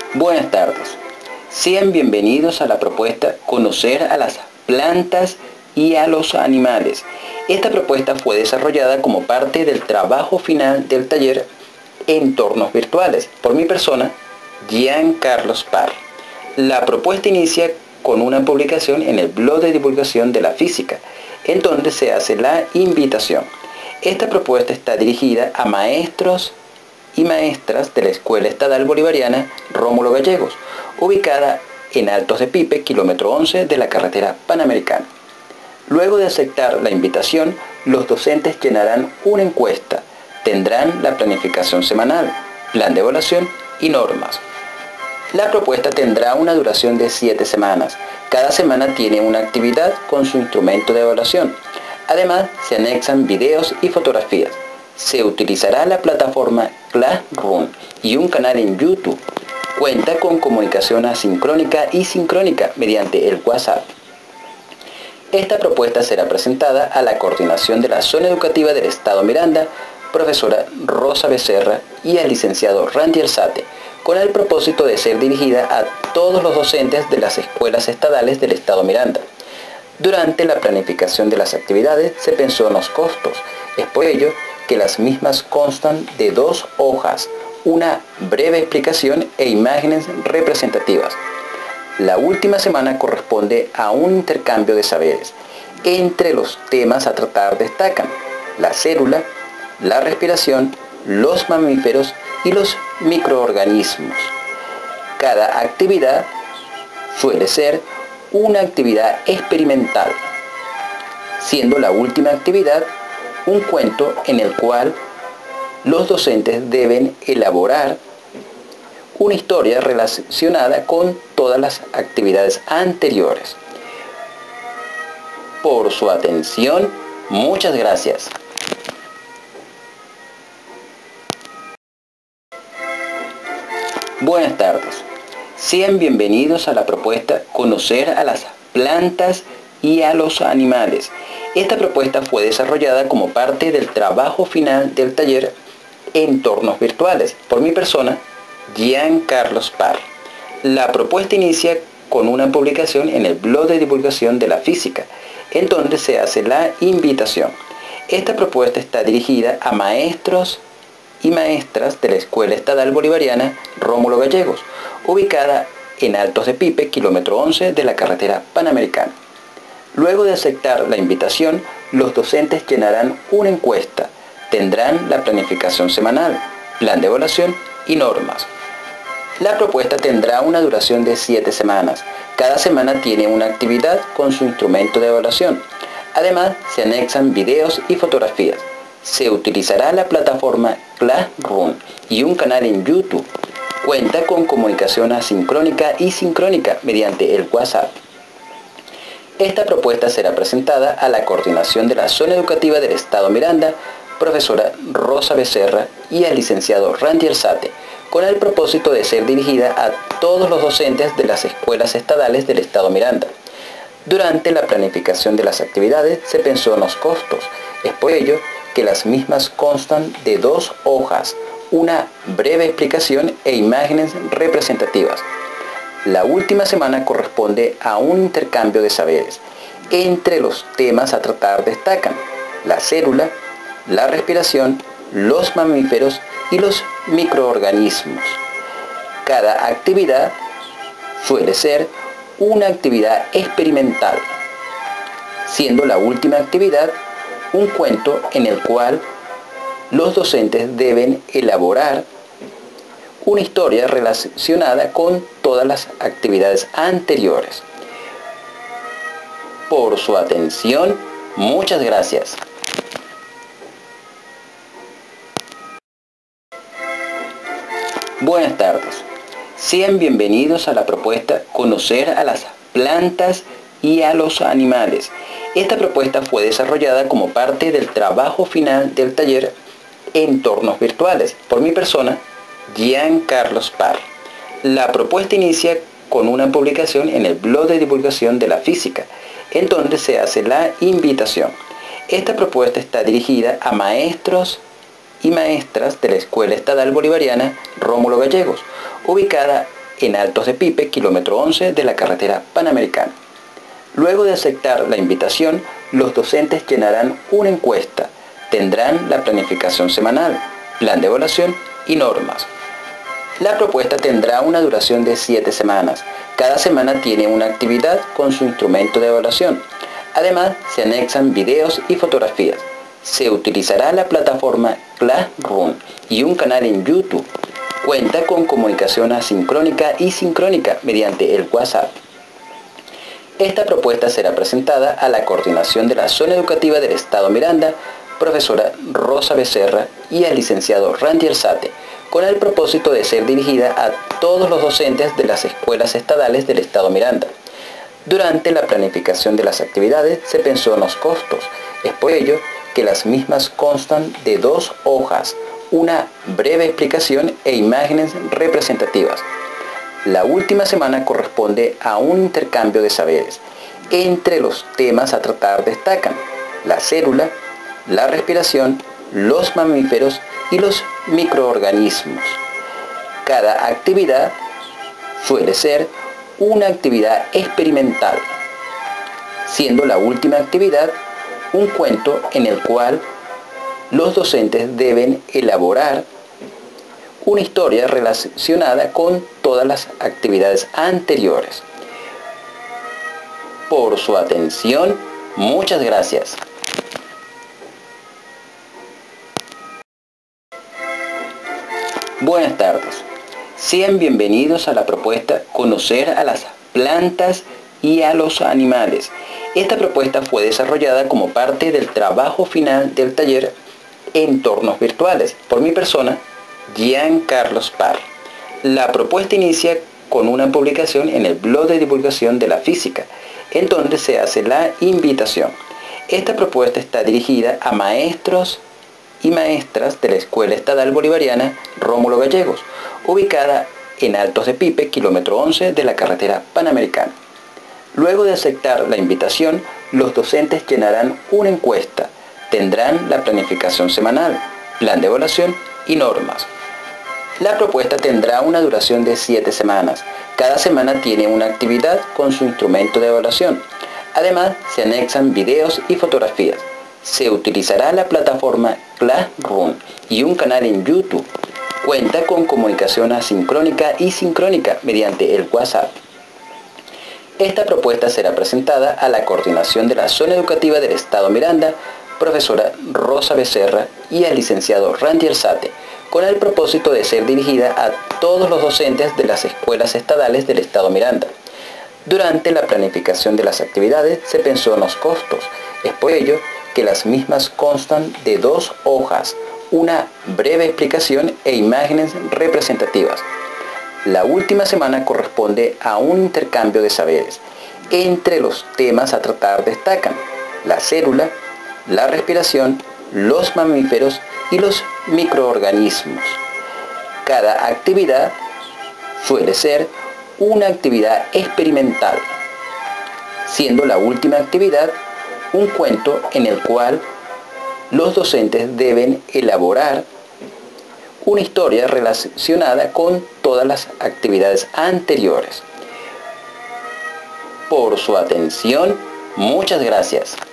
Buenas tardes. Sean bienvenidos a la propuesta Conocer a las plantas y a los animales. Esta propuesta fue desarrollada como parte del trabajo final del taller Entornos Virtuales por mi persona, Jean Carlos Parr. La propuesta inicia con una publicación en el blog de divulgación de la física, en donde se hace la invitación. Esta propuesta está dirigida a maestros y maestras de la Escuela Estatal Bolivariana Rómulo Gallegos, ubicada en Altos de Pipe, kilómetro 11 de la carretera Panamericana. Luego de aceptar la invitación, los docentes llenarán una encuesta, tendrán la planificación semanal, plan de evaluación y normas. La propuesta tendrá una duración de 7 semanas. Cada semana tiene una actividad con su instrumento de evaluación. Además, se anexan videos y fotografías. Se utilizará la plataforma Classroom y un canal en YouTube. Cuenta con comunicación asincrónica y sincrónica mediante el WhatsApp. Esta propuesta será presentada a la coordinación de la zona educativa del Estado Miranda, profesora Rosa Becerra, y al licenciado Randy Alzate, con el propósito de ser dirigida a todos los docentes de las escuelas estatales del Estado Miranda. Durante la planificación de las actividades se pensó en los costos. Es por ello que las mismas constan de 2 hojas, una breve explicación e imágenes representativas. La última semana corresponde a un intercambio de saberes. Entre los temas a tratar destacan la célula, la respiración, los mamíferos y los microorganismos. Cada actividad suele ser una actividad experimental, siendo la última actividad un cuento en el cual los docentes deben elaborar una historia relacionada con todas las actividades anteriores. Por su atención, muchas gracias. Buenas tardes. Sean bienvenidos a la propuesta Conocer a las plantas y a los animales. Esta propuesta fue desarrollada como parte del trabajo final del taller Entornos Virtuales por mi persona, Jean Carlos Parr. La propuesta inicia con una publicación en el blog de divulgación de la física, en donde se hace la invitación. Esta propuesta está dirigida a maestros y maestras de la Escuela Estatal Bolivariana Rómulo Gallegos, ubicada en Altos de Pipe, kilómetro 11 de la carretera Panamericana. Luego de aceptar la invitación, los docentes llenarán una encuesta, tendrán la planificación semanal, plan de evaluación y normas. La propuesta tendrá una duración de 7 semanas. Cada semana tiene una actividad con su instrumento de evaluación. Además, se anexan videos y fotografías. Se utilizará la plataforma Classroom y un canal en YouTube. Cuenta con comunicación asincrónica y sincrónica mediante el WhatsApp. Esta propuesta será presentada a la coordinación de la zona educativa del Estado Miranda, profesora Rosa Becerra, y al licenciado Randy Alzate, con el propósito de ser dirigida a todos los docentes de las escuelas estatales del Estado Miranda. Durante la planificación de las actividades se pensó en los costos. Es por ello que las mismas constan de 2 hojas, una breve explicación e imágenes representativas. La última semana corresponde a un intercambio de saberes. Entre los temas a tratar destacan la célula, la respiración, los mamíferos y los microorganismos. Cada actividad suele ser una actividad experimental, siendo la última actividad un cuento en el cual los docentes deben elaborar una historia relacionada con todas las actividades anteriores. Por su atención, muchas gracias. Buenas tardes. Sean bienvenidos a la propuesta Conocer a las plantas y a los animales. Esta propuesta fue desarrollada como parte del trabajo final del taller Entornos Virtuales por mi persona, Jean Carlos Parr. La propuesta inicia con una publicación en el blog de divulgación de la física, en donde se hace la invitación. Esta propuesta está dirigida a maestros y maestras de la Escuela Estatal Bolivariana Rómulo Gallegos, ubicada en Altos de Pipe, kilómetro 11 de la carretera Panamericana. Luego de aceptar la invitación, los docentes llenarán una encuesta, tendrán la planificación semanal, plan de evaluación y normas. La propuesta tendrá una duración de 7 semanas. Cada semana tiene una actividad con su instrumento de evaluación. Además, se anexan videos y fotografías. Se utilizará la plataforma Classroom y un canal en YouTube. Cuenta con comunicación asincrónica y sincrónica mediante el WhatsApp. Esta propuesta será presentada a la coordinación de la Zona Educativa del Estado Miranda, profesora Rosa Becerra y al licenciado Randy Alzate, con el propósito de ser dirigida a todos los docentes de las escuelas estatales del Estado Miranda. Durante la planificación de las actividades se pensó en los costos. Es por ello que las mismas constan de 2 hojas, una breve explicación e imágenes representativas. La última semana corresponde a un intercambio de saberes. Entre los temas a tratar destacan la célula, la respiración, los mamíferos y los microorganismos. Cada actividad suele ser una actividad experimental, siendo la última actividad un cuento en el cual los docentes deben elaborar una historia relacionada con todas las actividades anteriores. Por su atención, muchas gracias. Buenas tardes. Sean bienvenidos a la propuesta Conocer a las plantas y a los animales. Esta propuesta fue desarrollada como parte del trabajo final del taller Entornos Virtuales por mi persona, Giancarlo Parr. La propuesta inicia con una publicación en el blog de divulgación de la física, en donde se hace la invitación. Esta propuesta está dirigida a maestros y maestras de la Escuela Estatal Bolivariana Rómulo Gallegos, ubicada en Altos de Pipe, kilómetro 11 de la carretera Panamericana. Luego de aceptar la invitación, los docentes llenarán una encuesta, tendrán la planificación semanal, plan de evaluación y normas. La propuesta tendrá una duración de 7 semanas. Cada semana tiene una actividad con su instrumento de evaluación. Además, se anexan videos y fotografías. Se utilizará la plataforma Classroom y un canal en YouTube. Cuenta con comunicación asincrónica y sincrónica mediante el WhatsApp. Esta propuesta será presentada a la coordinación de la Zona Educativa del Estado Miranda, profesora Rosa Becerra y al licenciado Randy Alzate, con el propósito de ser dirigida a todos los docentes de las escuelas estatales del Estado Miranda. Durante la planificación de las actividades se pensó en los costos. Es por ello que las mismas constan de 2 hojas, una breve explicación e imágenes representativas. La última semana corresponde a un intercambio de saberes. Entre los temas a tratar destacan la célula, la respiración, los mamíferos y los microorganismos. Cada actividad suele ser una actividad experimental, siendo la última actividad un cuento en el cual los docentes deben elaborar una historia relacionada con todas las actividades anteriores. Por su atención, muchas gracias.